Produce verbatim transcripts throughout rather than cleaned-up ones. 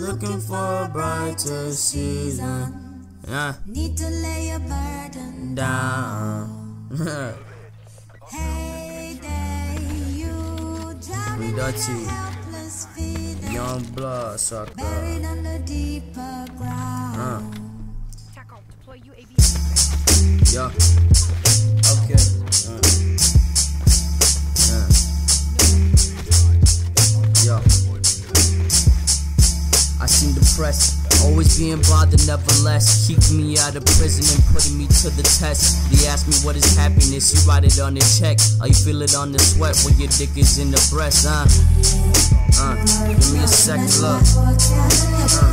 looking for a brighter season. Yeah. Need to lay a burden down. Hey there, you drowning in Dirty. a helpless feeling, Young blood sucker. buried under deeper ground. Uh. Tackle, deploy U A V. Yeah. Okay. Uh. Yeah. Yo. I seem depressed, always being bothered, nevertheless. Keeping me out of prison and putting me to the test. They ask me what is happiness, you write it on the check. Or you feel it on the sweat when your dick is in the breast, huh? Uh, give me a second look. Uh.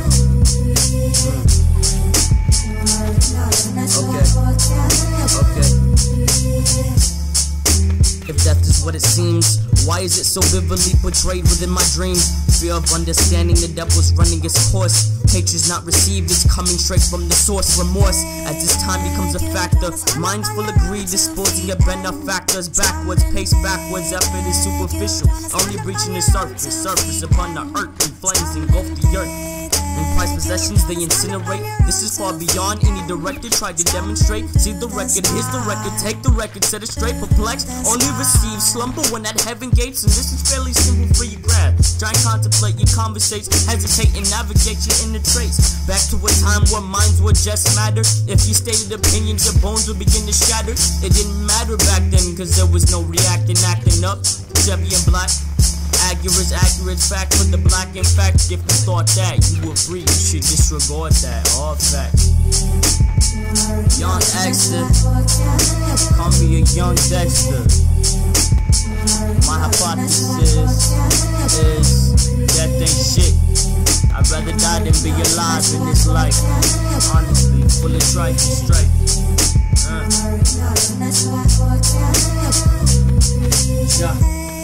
Mm. Okay. Okay. If death is what it seems, why is it so vividly portrayed within my dreams? Fear of understanding the devil's running its course. Hatred's not received, it's coming straight from the source. Remorse, as this time becomes a factor. Minds full of greed, disposing of benefactors. Backwards, pace backwards, effort is superficial. Only reaching the surface, surface upon the earth. And flames engulf the earth. In prized possessions they incinerate. This is far beyond any director tried to demonstrate. See the record, here's the record, take the record, set it straight. Perplexed, only receive slumber when at heaven gates. And this is fairly simple for you grab. Try and contemplate your conversates, hesitate and navigate your inner traits. Back to a time where minds would just matter. If you stated opinions, your bones would begin to shatter. It didn't matter back then, cause there was no reacting, acting up. Chevy and black. Accurate, accurate fact for the black. In fact, if you thought that you were free, you should disregard that. All fact. Young Dexter, call me a young Dexter. My hypothesis is death ain't shit. I'd rather die than be alive in this life. Honestly, full of tripe and strife. Uh. Yeah.